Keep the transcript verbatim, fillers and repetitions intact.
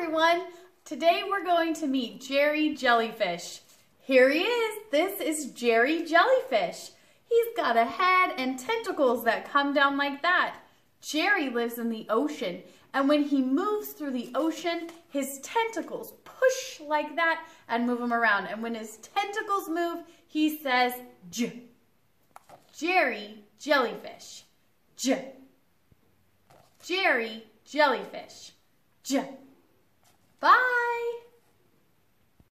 everyone. Today we're going to meet Jerry Jellyfish. Here he is. This is Jerry Jellyfish. He's got a head and tentacles that come down like that. Jerry lives in the ocean, and when he moves through the ocean, his tentacles push like that and move him around. And when his tentacles move, he says, J. Jerry Jellyfish. J. Jerry Jellyfish. J. Bye.